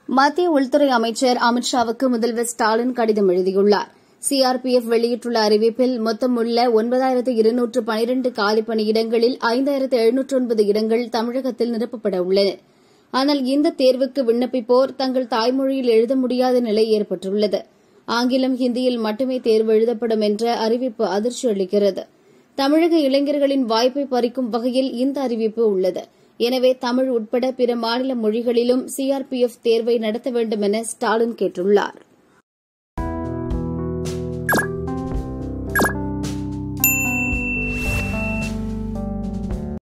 மத்திய உள்துறை அமைச்சர் அமித் ஷாவுக்கு முதல்வர் ஸ்டாலின் கடிதம் எழுதியுள்ளார். சிஆர்பிஎஃப் வெளியிட்டுள்ள அறிவிப்பில் மொத்தமுள்ள 9212 காலிப்பணியிடங்களில் 5709 இடங்கள் தமிழகத்தில் நிரப்பப்பட உள்ளன. ஆனால் இந்த தேர்வுக்கு விண்ணப்பிப்போர் தங்கள் தாய்மொழியில் எழுத முடியாத நிலை ஏற்பட்டுள்ளது. ஆங்கிலம், ஹிந்தியில் மட்டுமே தேர்வு எழுதப்படும் என்ற அறிவிப்பு அதிர்ச்சி அளிக்கிறது. தமிழக இளைஞர்களின் வாய்ப்பை பறிக்கும் வகையில் இந்த அறிவிப்பு உள்ளது. எனவே தமிழ் உட்பட பிற மாநில மொழிகளிலும் சிஆர்பிஎஃப் தேர்வை நடத்த வேண்டும் என ஸ்டாலின் கேட்டுள்ளார்.